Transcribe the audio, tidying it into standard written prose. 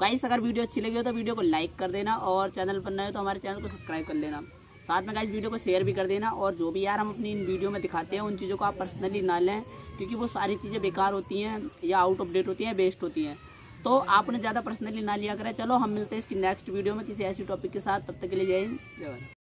Guys अगर video अच्छी लगी हो तो वीडियो को लाइक कर देना, और चैनल पर नए हो तो हमारे चैनल को सब्सक्राइब कर लेना। साथ में गाइस वीडियो को शेयर भी कर देना। और जो भी यार हम अपनी इन वीडियो में दिखाते हैं उन चीज़ों को आप पर्सनली ना लें, क्योंकि वो सारी चीज़ें बेकार होती हैं या आउट ऑफ डेट होती हैं, वेस्ट होती हैं। तो आप उन्हें ज़्यादा पर्सनली ना लिया करें। चलो हम मिलते हैं इसकी नेक्स्ट वीडियो में किसी ऐसी टॉपिक के साथ। तब तक के लिए जय हिंद, जय भारत।